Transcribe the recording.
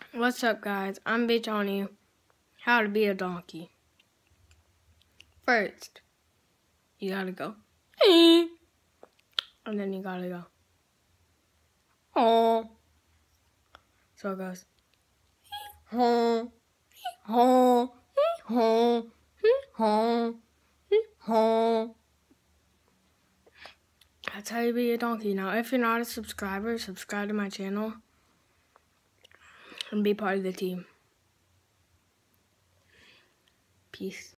What's up, guys? I'm be telling you how to be a donkey. First, you gotta go, and then you gotta go, oh. So it goes, ho, ho, ho, ho, ho. That's how you be a donkey. Now, if you're not a subscriber, subscribe to my channel and be part of the team. Peace.